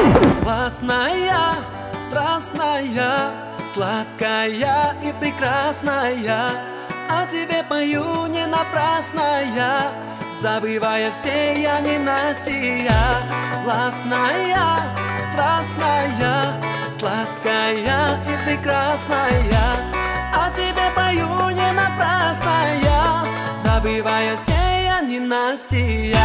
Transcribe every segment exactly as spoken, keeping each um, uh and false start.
Властная, страстная, сладкая и прекрасная, о тебе пою не напрасно я, забывая все я ненастья. Властная, страстная, сладкая и прекрасная, о тебе пою не напрасно я, забывая все я ненастья.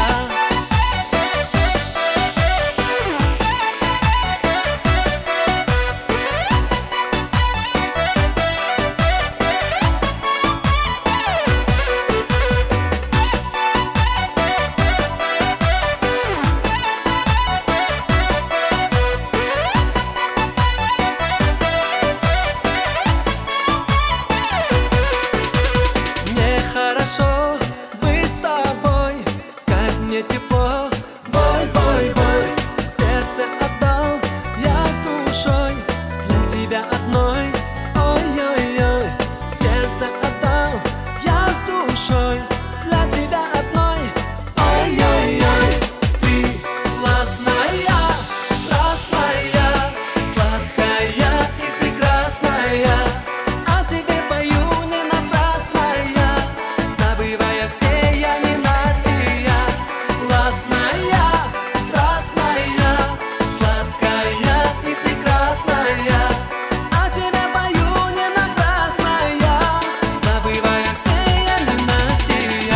Хорошо быть с тобой, как мне тепло, бой, бой, бой. Сердце отдал я с душой для тебя одной, ой-ой-ой. Сердце отдал я с душой для тебя одной, ой-ой-ой. Ты властная, страстная, сладкая и прекрасная, о тебе пою не напрасно я, забывая все я ненастья. Властная, страстная, сладкая и прекрасная, о тебе пою не напрасно я, забывая все я ненастья.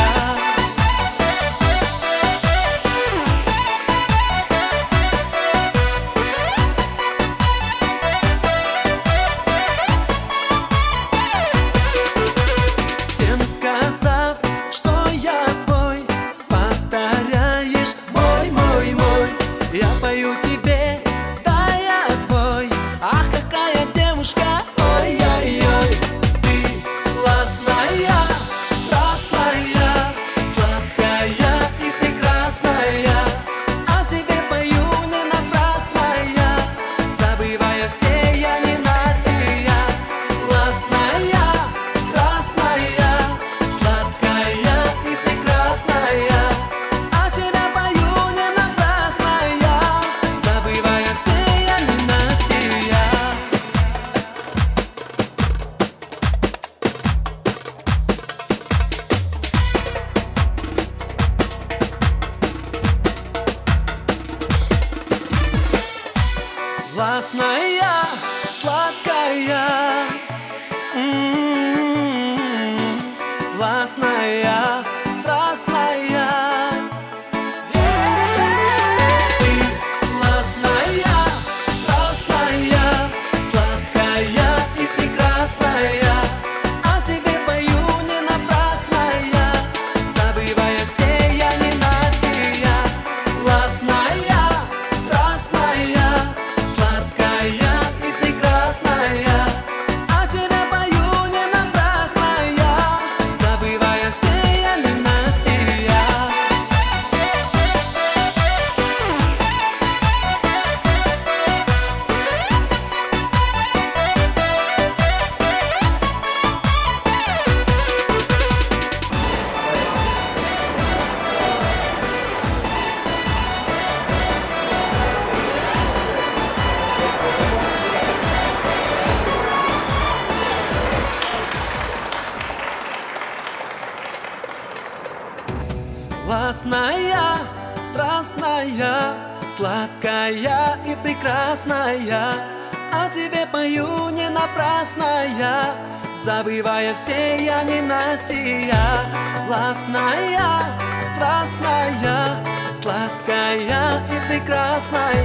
Всем сказав, что я твой, повторяешь мой, мой, мой. Я пою тебе, да я твой. Ах, какая девушка, ой-ой-ой. Ты властная, страстная, сладкая и прекрасная, о тебе пою не напрасно я, забывая все я ненастья. Властная, страстная, сладкая и прекрасная, о тебе пою не напрасно я, забывая все я ненастья. Властная, сладкая, м-м-м, властная, страстная. Ты властная, страстная, сладкая и прекрасная, о тебе пою не напрасно я, забывая все я ненастья. Властная, страстная, сладкая и прекрасная, о тебе пою не напрасно я, забывая все я ненастья. Властная, страстная, сладкая и прекрасная, о тебе пою не напрасно я, забывая все я ненастья. Властная, страстная, сладкая и прекрасная,